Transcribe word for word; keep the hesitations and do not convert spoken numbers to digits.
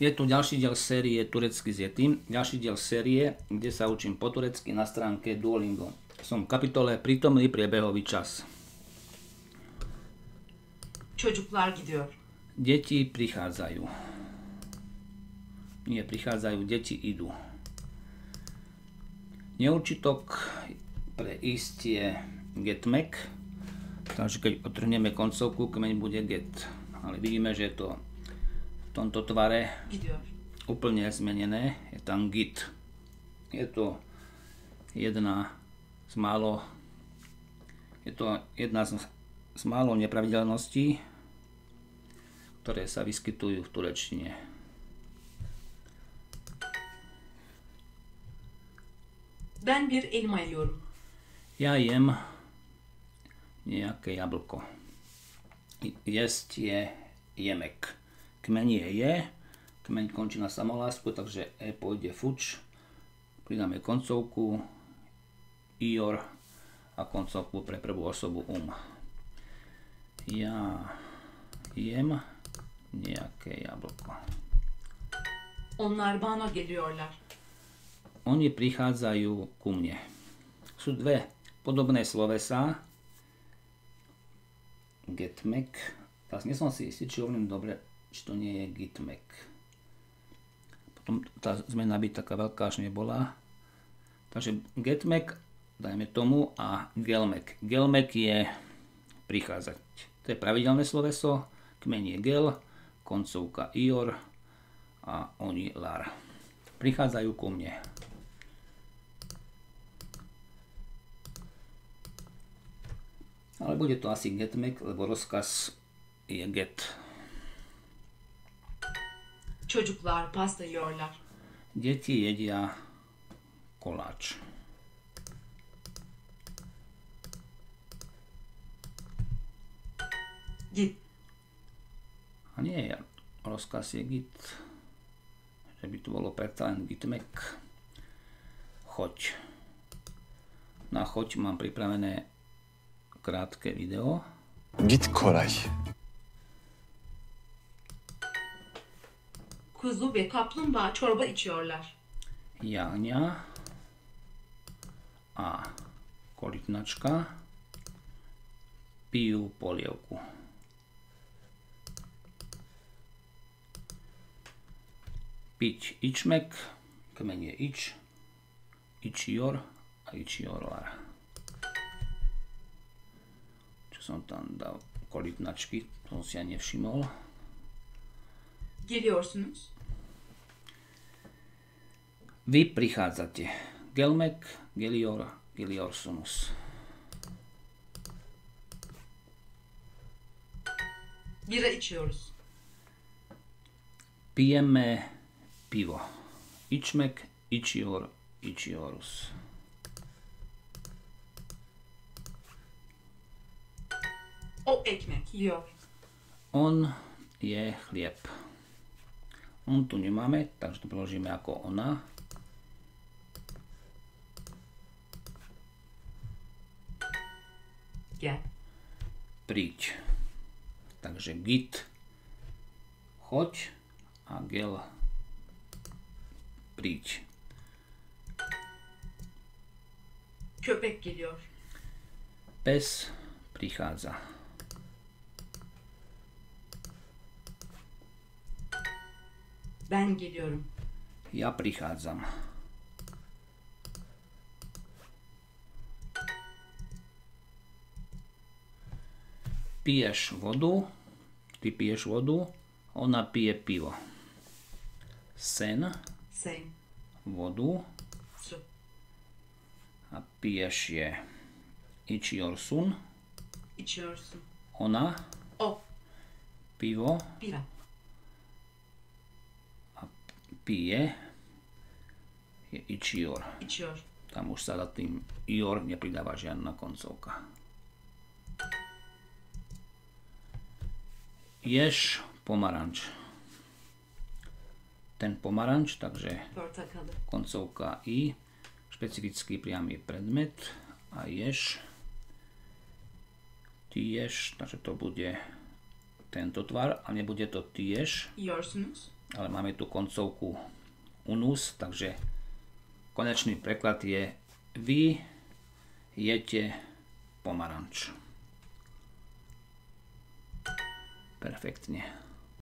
Je tu ďalší diel série Turecky s Yetim, ďalší diel série, kde sa učím po turecky na stránke Duolingo. Som v kapitole Prítomný priebehový čas. Çocuklar gidiyor. Deti prichádzajú. Nie prichádzajú, deti idú. Neurčitok pre ísť je getmek, takže keď otrhneme koncovku, kmeň bude get. Ale vidíme, že je to v tomto tvare Gidiyor. úplne zmenené, je tam git. Je to jedna z málo je to jedna z, z málo nepravidelností, ktoré sa vyskytujú v turečtine. Ben bir elma yiyorum. Ja jem nejaké jablko. Jesť je jemek. Kmeň je je, kmeň končí na samohlásku, takže e pôjde fuč. Pridáme koncovku ior a koncovku pre prvú osobu um. Ja jem nejaké jablko. Onlar bana geliyorlar. Oni prichádzajú ku mne. Sú dve podobné slovesá. Getmek. Teraz nie som si istý, či hovorím dobre, či to nie je gitmek. Potom tá zmena by taká veľká až nebola. Takže getmek, dajme tomu, a gelmek. Gelmek je prichádzať. To je pravidelné sloveso. Kmeň je gel, koncovka ior a oni lar. Prichádzajú ku mne. Ale bude to asi getmek, lebo rozkaz je get. Çocuklar pasta yiyorlar. Deti jedia koláč. Git. A nie, rozkaz je git. Že by tu bolo predsa len gitmek. Choď. Na choď mám pripravené krátke video. Git Koray. Kuzu ve kaplumbağa çorba içiyorlar. Jahňa a korytnačka pijú polievku. Piť ičmek, kmeň je ič, ičior a ičiorlar. Čo som tam dal korytnačky, to som si ja nevšimol. Geliyorsunuz. Vy prichádzate. Gelmek, gelior, geliorsunus. Bira içiyoruz. Pijeme pivo. Ičmek, ičior, ičiorus. O ekmek yiyor. On je chlieb. On tu nemáme, takže to preložíme ako ona. Gel. Príď. Takže git, choď, a gel, príď. Köpek geliyor. Pes prichádza. Ben geliyorum. Ja prichádzam. Piješ vodu, ty piješ vodu, ona pije pivo. Sen, Sen. vodu, Su. a piješ je içiyorsun, İçiyorsun. ona O. pivo Bira. a pije je ičior. İçiyor. Tam už sa za tým ior nepridáva žiadna koncovka. Ješ pomaranč. Ten pomaranč, takže Portakalı. koncovka i, špecifický priamy predmet a ješ. Ty ješ, takže to bude tento tvar a nebude to tiež, Yiyorsunuz. ale máme tu koncovku unus, takže konečný preklad je vy jete pomaranč. Perfektne.